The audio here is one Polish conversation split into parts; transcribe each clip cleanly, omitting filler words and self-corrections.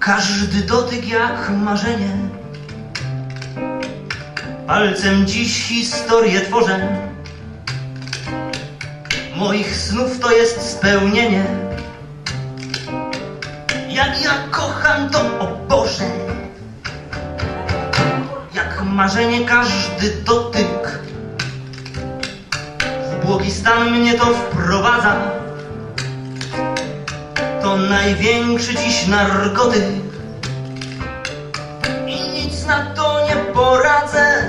Każdy dotyk jak marzenie. Palcem dziś historię tworzę. Moich snów to jest spełnienie. Jak ja kocham to, o Boże. Jak marzenie każdy dotyk w błogi stan mnie to wprowadza. To największy dziś narkotyk i nic na to nie poradzę.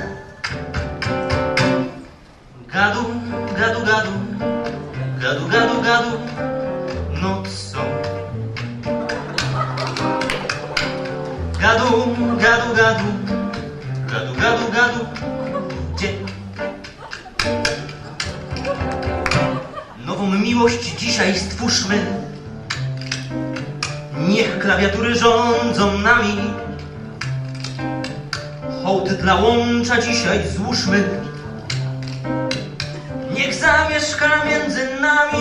Gadu, gadu, gadu, gadu, gadu, gadu, no co? Gadu, gadu, gadu, gadu, gadu, gadu, gdzie? Nową miłość dzisiaj stwórzmy. Niech klawiatury rządzą nami. Hołd dla łącza dzisiaj złóżmy. Niech zamieszka między nami.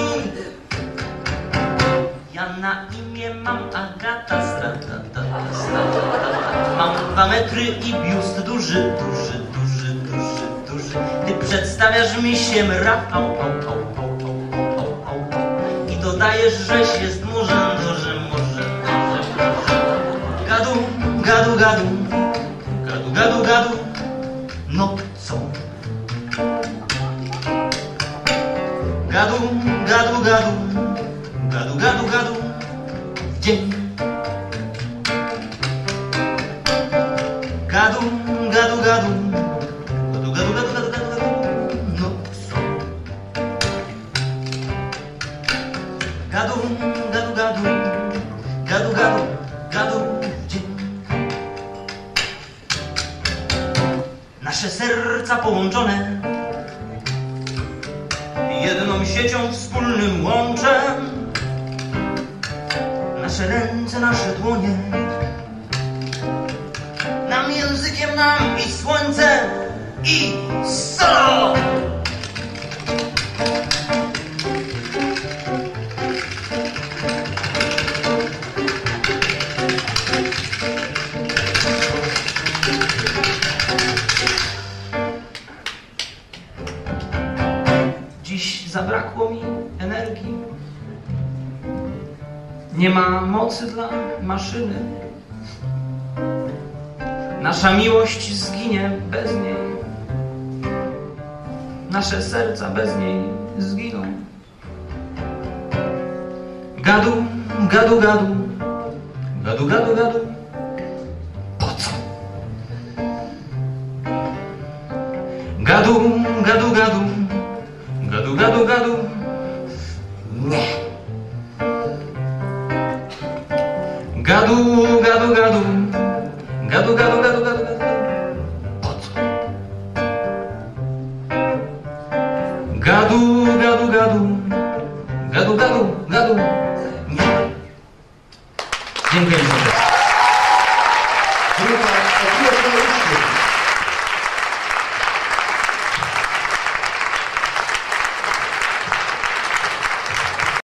Ja na imię mam Agata Strata. Mam 2 metry i biust duży, duży, duży, duży, duży. Ty przedstawiasz mi się Rafał i dodajesz, żeś jest murzem, duży, murzem. Gadu, gadu, gadu, gadu, gadu, gadu, no co? Gadu, gadu, gadu, gadu, gadu, gadu, w dzień. Gadu, gadu, gadu, gadu, gadu, gadu, gadu, gadu, gadu, no co? Gadu, gadu, gadu, gadu, gadu, gadu, w dzień. Nasze serca połączone jedną siecią, wspólnym łączem. Nasze ręce, nasze dłonie, nam językiem nam i słońce i solo. Dziś zabrakło mi energii. Nie ma mocy dla maszyny. Nasza miłość zginie bez niej. Nasze serca bez niej zginą. Gadu, gadu, gadu, gadu, gadu, gadu. Po co? Gadu, gadu, gadu, gadu, gadu, gadu. Nie. Gadu, gadu, gadu, gadu, gadu, gadu, gadu, gadu. Po co? Gadu, gadu, gadu, gadu, gadu, gadu. Nie. Dziękuję serdecznie.